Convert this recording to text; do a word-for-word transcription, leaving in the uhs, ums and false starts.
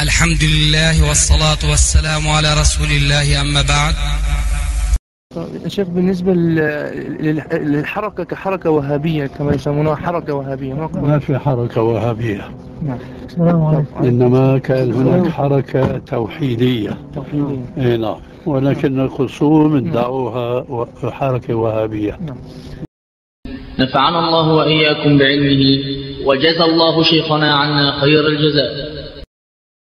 الحمد لله والصلاة والسلام على رسول الله، أما بعد. يا شيخ، بالنسبة للحركة كحركة وهابية كما يسمونها حركة وهابية، ما في حركة وهابية. نعم. السلام عليكم. إنما كان هناك حركة توحيدية. توحيدية. إيه نعم. ولكن الخصوم ادعوها حركة وهابية. نعم. نفعنا الله وإياكم بعلمه، وجزى الله شيخنا عنا خير الجزاء.